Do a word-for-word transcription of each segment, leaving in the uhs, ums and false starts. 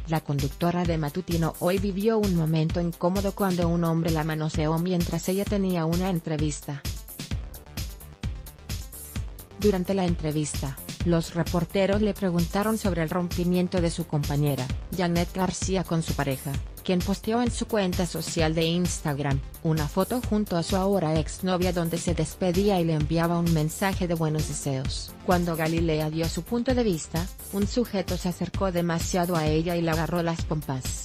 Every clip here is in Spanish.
La conductora de Matutino Hoy vivió un momento incómodo cuando un hombre la manoseó mientras ella tenía una entrevista. Durante la entrevista, los reporteros le preguntaron sobre el rompimiento de su compañera, Janet García, con su pareja, quien posteó en su cuenta social de Instagram, una foto junto a su ahora exnovia donde se despedía y le enviaba un mensaje de buenos deseos. Cuando Galilea dio su punto de vista, un sujeto se acercó demasiado a ella y le agarró las pompas.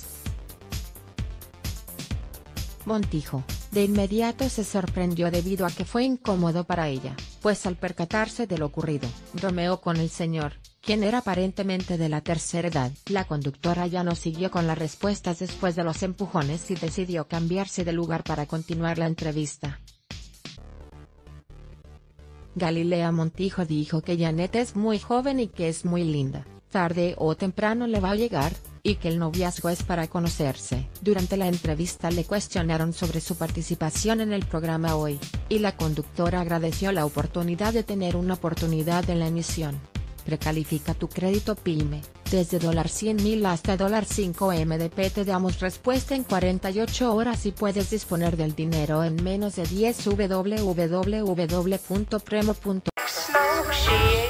Montijo, de inmediato se sorprendió debido a que fue incómodo para ella, pues al percatarse de lo ocurrido, bromeó con el señor, quien era aparentemente de la tercera edad. La conductora ya no siguió con las respuestas después de los empujones y decidió cambiarse de lugar para continuar la entrevista. Galilea Montijo dijo que Janet es muy joven y que es muy linda, tarde o temprano le va a llegar, y que el noviazgo es para conocerse. Durante la entrevista le cuestionaron sobre su participación en el programa Hoy, y la conductora agradeció la oportunidad de tener una oportunidad en la emisión. Precalifica tu crédito PYME, desde cien mil hasta cinco M D P te damos respuesta en cuarenta y ocho horas y puedes disponer del dinero en menos de diez. w w w punto premo punto com